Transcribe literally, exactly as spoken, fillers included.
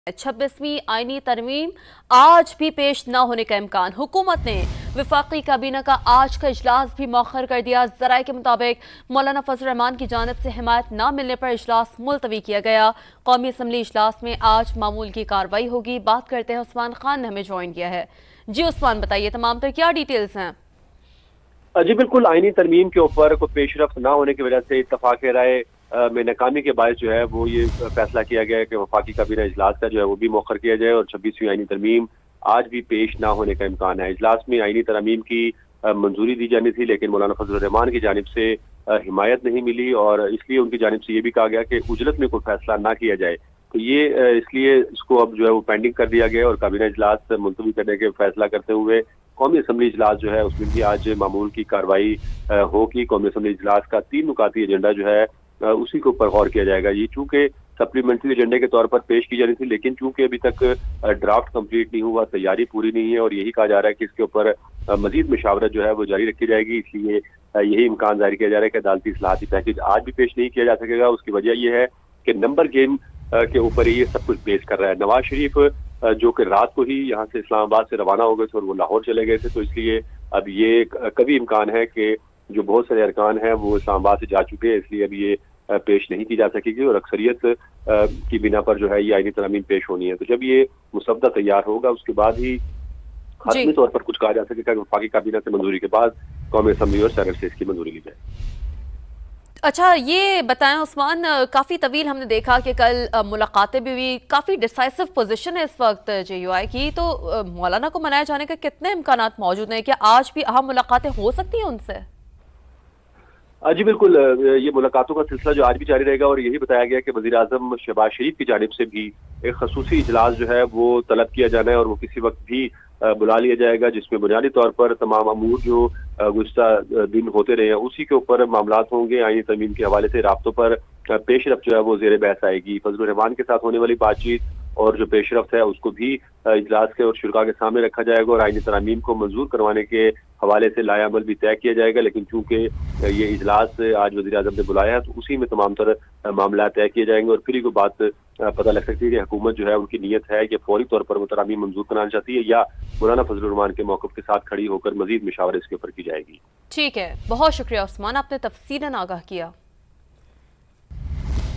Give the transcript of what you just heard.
छब्बीसवीं आईनी तरमीम आज भी पेश न होने का इम्कान। हुकूमत ने वफाकी काबीना का आज का इजलास भी मौखर कर दिया। ज़राए के मुताबिक मौलाना फजल रहमान की जानिब से हिमायत न मिलने पर इजलास मुलतवी किया गया। कौमी असम्बली इजलास में आज मामूल की कार्रवाई होगी। बात करते हैं, उस्मान खान ने हमें ज्वाइन किया है। जी उस्मान, बताइए तमाम तर क्या डिटेल्स हैं? जी बिल्कुल, आईनी तरमीम के ऊपर कोई पेशरफ न होने की वजह से इत्तफाक राय में नाकामी के बायस जो है वो ये फैसला किया गया है कि वफाकी काबीना इजलास का जो है वो भी मौखर किया जाए और छब्बीसवीं आईनी तरमीम आज भी पेश ना होने का इम्कान है। इजलास में आईनी तरमीम की मंजूरी दी जानी थी, लेकिन मौलाना फजल रहमान की जानिब से हिमायत नहीं मिली और इसलिए उनकी जानिब से ये भी कहा गया कि उजलत में कोई फैसला ना किया जाए। तो ये इसलिए इसको अब जो है वो पेंडिंग कर दिया गया और काबीना इजलास मुलतवी करने के फैसला करते हुए कौमी असम्बली इजलास जो है उसमें भी आज मामूल की कार्रवाई होगी। कौमी असम्बली इजलास का तीन नुकाती एजेंडा जो है उसी के ऊपर गौर किया जाएगा। ये चूंकि सप्लीमेंट्री एजेंडे के तौर पर पेश की जानी थी, लेकिन चूंकि अभी तक ड्राफ्ट कंप्लीट नहीं हुआ, तैयारी पूरी नहीं है और यही कहा जा रहा है कि इसके ऊपर मजीद मशावरत जो है वो जारी रखी जाएगी। इसलिए यही इम्कान जाहिर किया जा रहा है कि अदालती इस्लाहाती पैकेज आज भी पेश नहीं किया जा सकेगा। उसकी वजह यह है कि नंबर गेम के ऊपर ये सब कुछ पेश कर रहा है। नवाज शरीफ जो कि रात को ही यहाँ से इस्लामाबाद से रवाना हो गए थे और वो लाहौर चले गए थे, तो इसलिए अब ये कभी इम्कान है कि जो बहुत सारे अरकान हैं वो इस्लामाबाद से जा चुके हैं, इसलिए अब ये पेश नहीं की जा सकेगी और अक्सरियत की बिना पर जो है ये आईनी तरमीम पेश होनी है। तो जब ये मुसवदा तैयार होगा उसके बाद ही हतमी तौर पर कुछ कहा जा सकेगा कि वफाकी काबीना से मंजूरी के बाद कौमी असम्बली और सेनेट से इसकी मंजूरी ली जाए। अच्छा, ये बताएं उस्मान, काफ़ी तवील हमने देखा कि कल मुलाकातें भी हुई, काफ़ी डिसाइसिव पोजीशन है इस वक्त जे यू आई की, तो मौलाना को मनाए जाने के कितने इम्कानात मौजूद हैं? क्या आज भी अहम मुलाकातें हो सकती हैं उनसे? जी बिल्कुल, ये मुलाकातों का सिलसिला जो आज भी जारी रहेगा और यही बताया गया कि वज़ीर आज़म शहबाज शरीफ की जानिब से भी एक खसूसी इजलास जो है वो तलब किया जाना है और वो किसी वक्त भी बुला लिया जाएगा, जिसमें बुनियादी तौर पर तमाम अमूर जो गुज़श्ता दिन होते रहे हैं उसी के ऊपर मामलात होंगे। आईनी तरमीम के हवाले से राब्तों पर पेशरफ जो है वो ज़ेर बहस आएगी। फजल रहमान के साथ होने वाली बातचीत और जो पेशरफ है उसको भी इजलास के और शुरा के सामने रखा जाएगा और आईनी तरमीम को मंजूर करवाने के हवाले से लायामल भी तय किया जाएगा। लेकिन चूंकि ये इजलास आज वज़ीर आज़म ने बुलाया है तो उसी में तमाम तर मामला तय किए जाएंगे और फिर ही कोई बात पता लग सकती है कि हुकूमत जो है उनकी नीयत है कि फौरी तौर पर वो तरमीम मंजूर कराना चाहती है या मौलाना फजल रहमान के मौक़िफ़ के साथ खड़ी होकर मजीद मशावरे इसके ऊपर की जाएगी। ठीक है, बहुत शुक्रिया उस्मान, आपने तफसीलन आगाह किया।